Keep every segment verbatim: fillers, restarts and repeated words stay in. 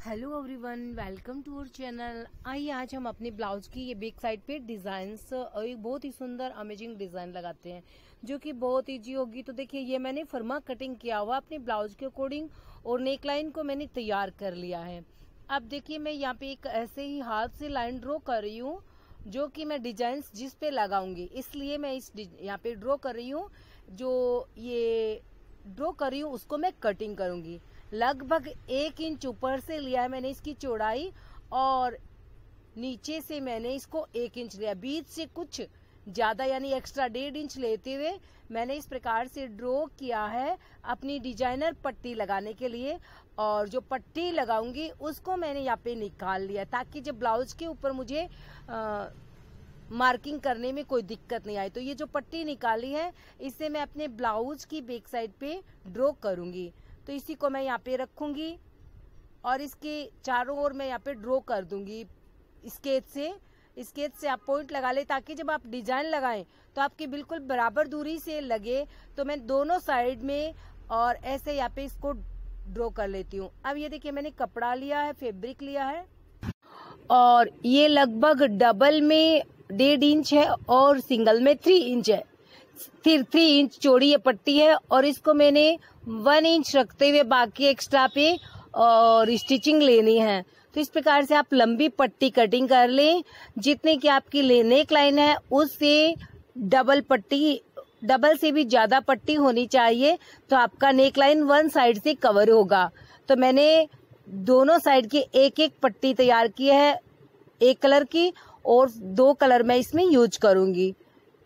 Hello everyone, welcome to our channel. आइए आज हम अपनी ब्लाउज की ये बैक साइड पे डिजाइन्स और एक बहुत ही सुंदर अमेजिंग डिजाइन लगाते हैं जो कि बहुत इजी होगी। तो देखिए, ये मैंने फर्मा कटिंग किया हुआ अपनी ब्लाउज के अकॉर्डिंग और नेक लाइन को मैंने तैयार कर लिया है। अब देखिए, मैं यहाँ पे एक ऐसे ही हाथ से लाइन ड्रॉ कर रही हूँ जो कि मैं डिजाइन जिस पे लगाऊंगी, इसलिए मैं इस यहाँ पे ड्रॉ कर रही हूँ। जो ये ड्रॉ कर रही हूँ उसको मैं कटिंग करूंगी। लगभग एक इंच ऊपर से लिया है मैंने इसकी चौड़ाई और नीचे से मैंने इसको एक इंच लिया। बीच से कुछ ज्यादा यानी एक्स्ट्रा डेढ़ इंच लेते हुए मैंने इस प्रकार से ड्रॉ किया है अपनी डिजाइनर पट्टी लगाने के लिए। और जो पट्टी लगाऊंगी उसको मैंने यहाँ पे निकाल लिया ताकि जब ब्लाउज के ऊपर मुझे आ, मार्किंग करने में कोई दिक्कत नहीं आए। तो ये जो पट्टी निकाली है इससे मैं अपने ब्लाउज की बैक साइड पे ड्रॉ करूंगी। तो इसी को मैं यहाँ पे रखूंगी और इसके चारों ओर मैं यहाँ पे ड्रॉ कर दूंगी स्केच से। स्केच से आप पॉइंट लगा ले ताकि जब आप डिजाइन लगाएं तो आपकी बिल्कुल बराबर दूरी से लगे। तो मैं दोनों साइड में और ऐसे यहाँ पे इसको ड्रॉ कर लेती हूँ। अब ये देखिए, मैंने कपड़ा लिया है, फैब्रिक लिया है और ये लगभग डबल में डेढ़ इंच है और सिंगल में थ्री इंच है। फिर थ्री इंच चौड़ी ये पट्टी है और इसको मैंने वन इंच रखते हुए बाकी एक्स्ट्रा पे और स्टिचिंग लेनी है। तो इस प्रकार से आप लंबी पट्टी कटिंग कर लें। जितने की आपकी नेक लाइन है उससे डबल पट्टी, डबल से भी ज्यादा पट्टी होनी चाहिए तो आपका नेक लाइन वन साइड से कवर होगा। तो मैंने दोनों साइड की एक एक पट्टी तैयार की है, एक कलर की और दो कलर मैं इसमें यूज करूंगी।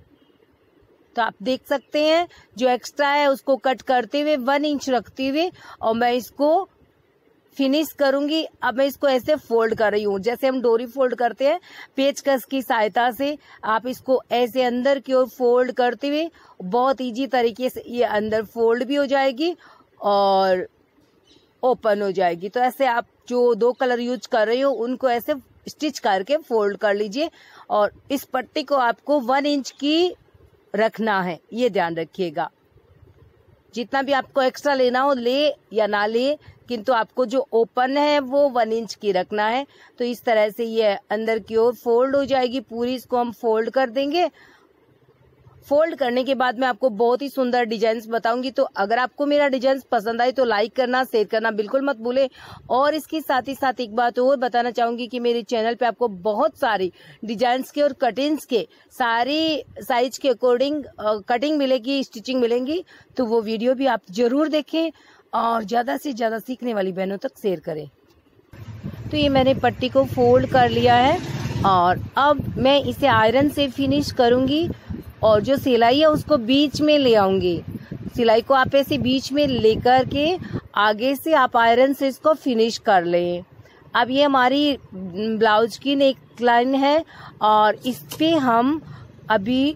तो आप देख सकते हैं जो एक्स्ट्रा है उसको कट करते हुए वन इंच रखते हुए और मैं इसको फिनिश करूंगी। अब मैं इसको ऐसे फोल्ड कर रही हूँ जैसे हम डोरी फोल्ड करते हैं पेचकस की सहायता से। आप इसको ऐसे अंदर की ओर फोल्ड करते हुए बहुत इजी तरीके से ये अंदर फोल्ड भी हो जाएगी और ओपन हो जाएगी। तो ऐसे आप जो दो कलर यूज कर रहे हो उनको ऐसे स्टिच करके फोल्ड कर लीजिए और इस पट्टी को आपको वन इंच की रखना है, ये ध्यान रखिएगा। जितना भी आपको एक्स्ट्रा लेना हो ले या ना ले, किंतु आपको जो ओपन है वो वन इंच की रखना है। तो इस तरह से ये अंदर की ओर फोल्ड हो जाएगी पूरी। इसको हम फोल्ड कर देंगे। फोल्ड करने के बाद मैं आपको बहुत ही सुंदर डिजाइन बताऊंगी। तो अगर आपको मेरा डिजाइन पसंद आए तो लाइक करना, शेयर करना बिल्कुल मत भूले। और इसके साथ ही साथ एक बात और बताना चाहूंगी कि मेरे चैनल पे आपको बहुत सारी डिजाइन्स के और कटिंग्स के सारी साइज के अकॉर्डिंग कटिंग मिलेगी, स्टिचिंग मिलेंगी। तो वो वीडियो भी आप जरूर देखें और ज्यादा से ज्यादा सीखने वाली बहनों तक शेयर करें। तो ये मैंने पट्टी को फोल्ड कर लिया है और अब मैं इसे आयरन से फिनिश करूंगी और जो सिलाई है उसको बीच में ले आऊंगी। सिलाई को आप ऐसे बीच में लेकर के आगे से आप आयरन से इसको फिनिश कर लें। अब ये हमारी ब्लाउज की नेक लाइन है और इस पे हम अभी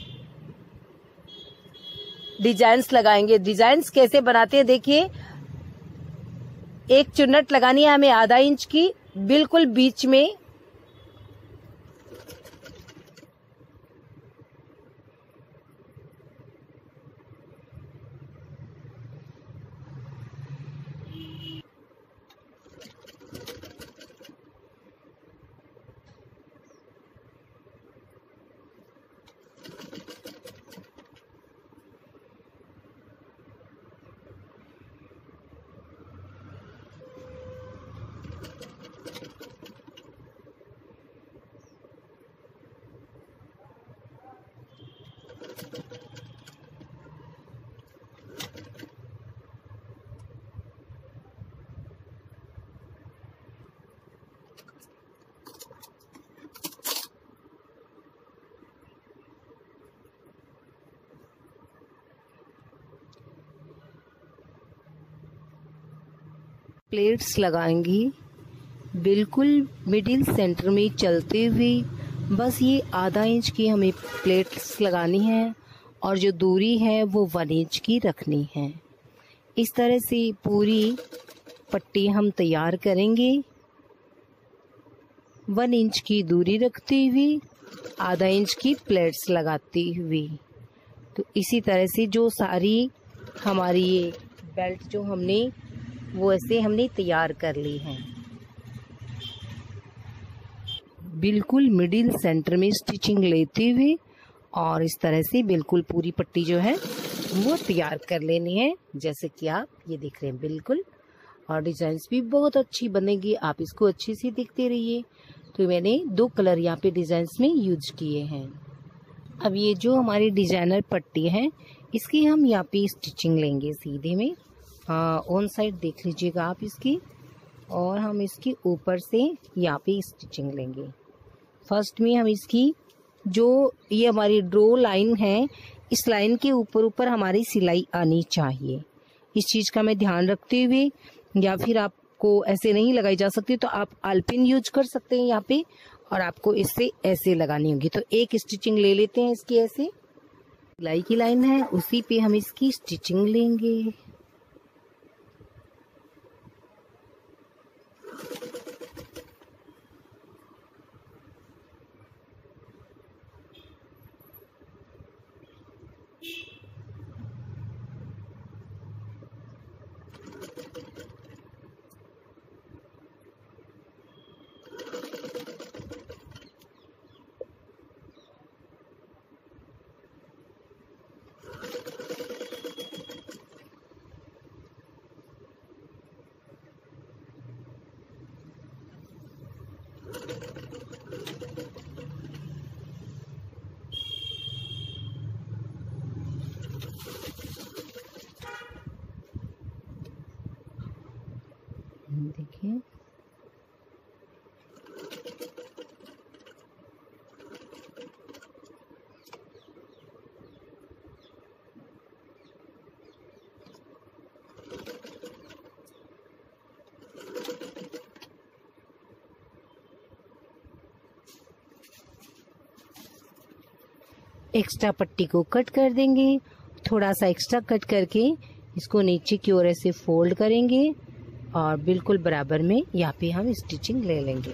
डिजाइन्स लगाएंगे। डिजाइन्स कैसे बनाते हैं देखिए, एक चुन्नट लगानी है हमें आधा इंच की बिल्कुल बीच में। प्लेट्स लगाएंगी बिल्कुल मिडिल सेंटर में चलते हुए। बस ये आधा इंच की हमें प्लेट्स लगानी है और जो दूरी है वो वन इंच की रखनी है। इस तरह से पूरी पट्टी हम तैयार करेंगे वन इंच की दूरी रखते हुए, आधा इंच की प्लेट्स लगाते हुए। तो इसी तरह से जो सारी हमारी ये बेल्ट जो हमने वो ऐसे हमने तैयार कर ली है। बिल्कुल मिडिल सेंटर में स्टिचिंग लेते हुए और इस तरह से बिल्कुल पूरी पट्टी जो है वो तैयार कर लेनी है, जैसे कि आप ये देख रहे हैं बिल्कुल। और डिजाइन्स भी बहुत अच्छी बनेगी, आप इसको अच्छे से देखते रहिए। तो मैंने दो कलर यहाँ पे डिजाइन्स में यूज किए हैं। अब ये जो हमारी डिजाइनर पट्टी है इसकी हम यहाँ पे स्टिचिंग लेंगे सीधे में, ऑन साइड देख लीजिएगा आप इसकी, और हम इसकी ऊपर से यहाँ पे स्टिचिंग लेंगे। फर्स्ट में हम इसकी जो ये हमारी ड्रो लाइन है, इस लाइन के ऊपर ऊपर हमारी सिलाई आनी चाहिए। इस चीज़ का मैं ध्यान रखते हुए, या फिर आपको ऐसे नहीं लगाई जा सकती तो आप आलपिन यूज कर सकते हैं यहाँ पे, और आपको इससे ऐसे लगानी होगी। तो एक स्टिचिंग ले लेते हैं इसकी, ऐसे सिलाई की लाइन है उसी पे हम इसकी स्टिचिंग लेंगे। देखिए एक्स्ट्रा पट्टी को कट कर देंगे, थोड़ा सा एक्स्ट्रा कट करके इसको नीचे की ओर ऐसे फोल्ड करेंगे और बिल्कुल बराबर में यहाँ पे हम स्टिचिंग ले लेंगे।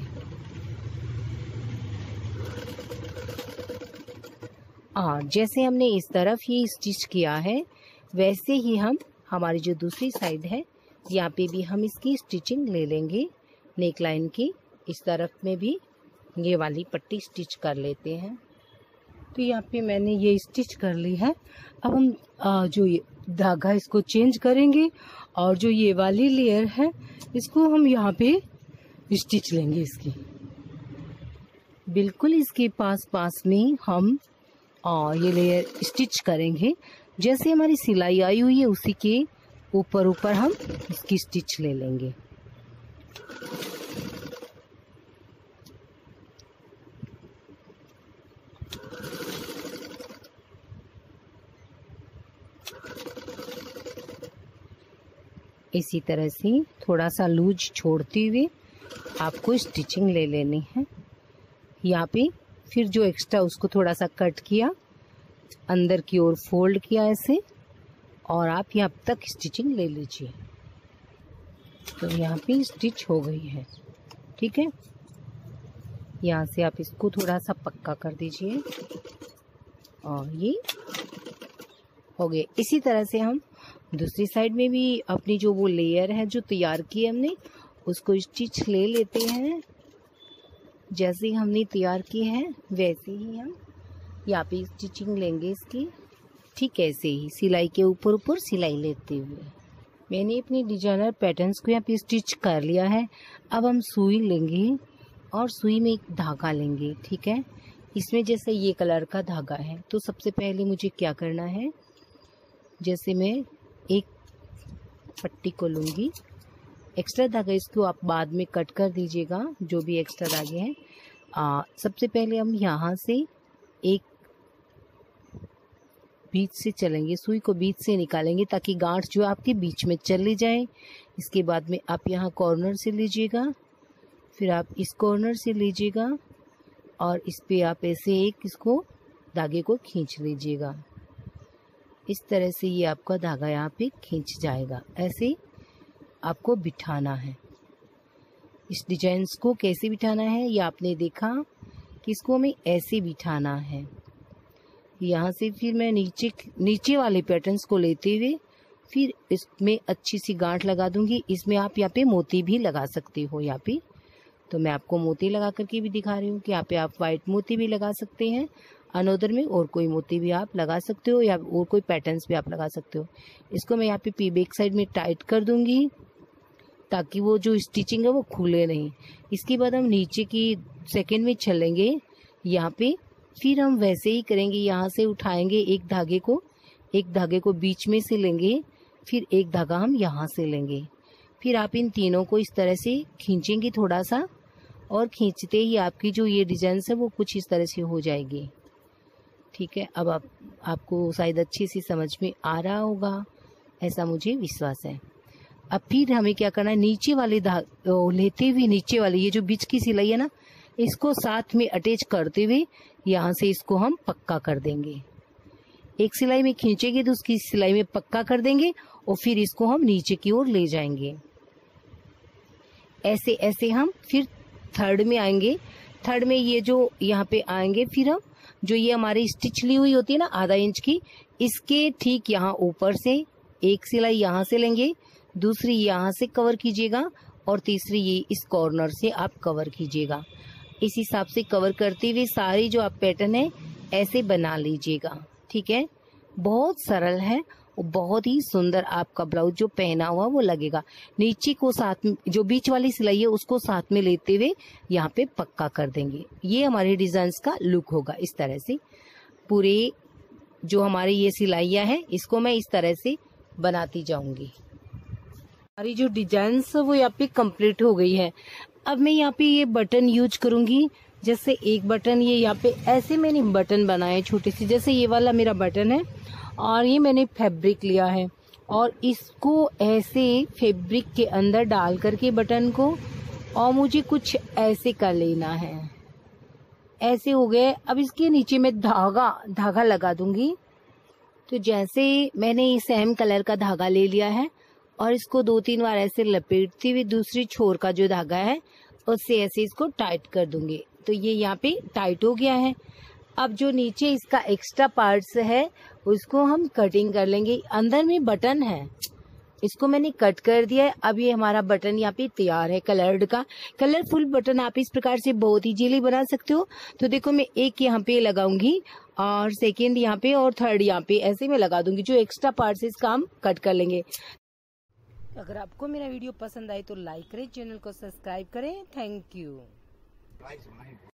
और जैसे हमने इस तरफ ये स्टिच किया है वैसे ही हम हमारी जो दूसरी साइड है यहाँ पे भी हम इसकी स्टिचिंग ले लेंगे। नेक लाइन की इस तरफ में भी ये वाली पट्टी स्टिच कर लेते हैं। तो यहाँ पे मैंने ये स्टिच कर ली है। अब हम आ, जो ये धागा इसको चेंज करेंगे और जो ये वाली लेयर है इसको हम यहाँ पे स्टिच लेंगे इसकी। बिल्कुल इसके पास पास में हम आ, ये लेयर स्टिच करेंगे। जैसे हमारी सिलाई आई हुई है उसी के ऊपर ऊपर हम इसकी स्टिच ले लेंगे। इसी तरह से थोड़ा सा लूज छोड़ते हुए आपको स्टिचिंग ले लेनी है। यहाँ पे फिर जो एक्स्ट्रा उसको थोड़ा सा कट किया, अंदर की ओर फोल्ड किया ऐसे, और आप यहाँ तक स्टिचिंग ले लीजिए। तो यहाँ पे स्टिच हो गई है, ठीक है। यहाँ से आप इसको थोड़ा सा पक्का कर दीजिए और ये हो गए। इसी तरह से हम दूसरी साइड में भी अपनी जो वो लेयर है जो तैयार की है हमने उसको स्टिच ले लेते हैं। जैसे ही हमने तैयार की है वैसे ही हम यहाँ पे स्टिचिंग लेंगे इसकी, ठीक ऐसे ही सिलाई के ऊपर ऊपर सिलाई लेते हुए। मैंने अपनी डिजाइनर पैटर्न्स को यहाँ पे स्टिच कर लिया है। अब हम सुई लेंगे और सुई में एक धागा लेंगे, ठीक है। इसमें जैसे ये कलर का धागा है तो सबसे पहले मुझे क्या करना है, जैसे मैं एक पट्टी को लूँगी, एक्स्ट्रा धागा इसको आप बाद में कट कर दीजिएगा जो भी एक्स्ट्रा धागे हैं। आ, सबसे पहले हम यहाँ से एक बीच से चलेंगे, सुई को बीच से निकालेंगे ताकि गांठ जो आपके बीच में चली जाए। इसके बाद में आप यहाँ कॉर्नर से लीजिएगा, फिर आप इस कॉर्नर से लीजिएगा और इस पे आप ऐसे एक इसको धागे को खींच लीजिएगा। इस तरह से ये आपका धागा यहाँ पे खींच जाएगा। ऐसे आपको बिठाना है। इस डिजाइन्स को कैसे बिठाना है ये आपने देखा कि इसको हमें ऐसे बिठाना है। यहाँ से फिर मैं नीचे नीचे वाले पैटर्न्स को लेते हुए फिर इसमें अच्छी सी गांठ लगा दूंगी। इसमें आप यहाँ पे मोती भी लगा सकते हो यहाँ पे। तो मैं आपको मोती लगा करके भी दिखा रही हूँ कि यहाँ पे आप वाइट मोती भी लगा सकते हैं अनोदर में, और कोई मोती भी आप लगा सकते हो या और कोई पैटर्न्स भी आप लगा सकते हो। इसको मैं यहाँ पे पी बैक साइड में टाइट कर दूंगी ताकि वो जो स्टिचिंग है वो खुले नहीं। इसके बाद हम नीचे की सेकेंड में चलेंगे यहाँ पे, फिर हम वैसे ही करेंगे, यहाँ से उठाएंगे एक धागे को, एक धागे को बीच में से लेंगे, फिर एक धागा हम यहाँ से लेंगे, फिर आप इन तीनों को इस तरह से खींचेंगे थोड़ा सा, और खींचते ही आपकी जो ये डिजाइन है वो कुछ इस तरह से हो जाएगी। ठीक है, अब आप आपको शायद अच्छे से समझ में आ रहा होगा, ऐसा मुझे विश्वास है। अब फिर हमें क्या करना है, नीचे वाले धागे लेते हुए नीचे वाले ये जो बीच की सिलाई है ना, इसको साथ में अटैच करते हुए यहाँ से इसको हम पक्का कर देंगे। एक सिलाई में खींचेंगे तो उसकी सिलाई में पक्का कर देंगे और फिर इसको हम नीचे की ओर ले जाएंगे। ऐसे ऐसे हम फिर थर्ड में आएंगे। थर्ड में ये जो यहाँ पे आएंगे, फिर हम जो ये हमारी स्टिच ली हुई होती है ना आधा इंच की, इसके ठीक यहाँ ऊपर से एक सिलाई यहाँ से लेंगे, दूसरी यहाँ से कवर कीजिएगा और तीसरी ये इस कॉर्नर से आप कवर कीजिएगा। इस हिसाब से कवर करते हुए सारी जो आप पैटर्न है ऐसे बना लीजिएगा। ठीक है, बहुत सरल है और बहुत ही सुंदर आपका ब्लाउज जो पहना हुआ वो लगेगा। नीचे को साथ में जो बीच वाली सिलाई है उसको साथ में लेते हुए यहाँ पे पक्का कर देंगे। ये हमारे डिजाइन का लुक होगा। इस तरह से पूरे जो हमारी ये सिलाइयाँ हैं इसको मैं इस तरह से बनाती जाऊंगी। हमारी जो डिजाइन वो यहाँ पे कंप्लीट हो गई है। अब मैं यहाँ पे ये बटन यूज करूंगी। जैसे एक बटन ये यहाँ पे ऐसे मैंने बटन बनाए छोटे से, जैसे ये वाला मेरा बटन है और ये मैंने फैब्रिक लिया है और इसको ऐसे फैब्रिक के अंदर डाल करके बटन को, और मुझे कुछ ऐसे कर लेना है। ऐसे हो गए। अब इसके नीचे मैं धागा धागा लगा दूंगी। तो जैसे मैंने सेम कलर का धागा ले लिया है और इसको दो तीन बार ऐसे लपेटते हुए दूसरी छोर का जो धागा है उससे ऐसे इसको टाइट कर दूंगी। तो ये यहाँ पे टाइट हो गया है। अब जो नीचे इसका एक्स्ट्रा पार्ट्स है उसको हम कटिंग कर लेंगे। अंदर में बटन है, इसको मैंने कट कर दिया है। अब ये हमारा बटन यहाँ पे तैयार है। कलर्ड का कलरफुल बटन आप इस प्रकार से बहुत इजीली बना सकते हो। तो देखो मैं एक यहाँ पे लगाऊंगी और सेकेंड यहाँ पे और थर्ड यहाँ पे ऐसे में लगा दूंगी। जो एक्स्ट्रा पार्ट्स है इसका हम कट कर लेंगे। अगर आपको मेरा वीडियो पसंद आए तो लाइक करें, चैनल को सब्सक्राइब करें। Thank you.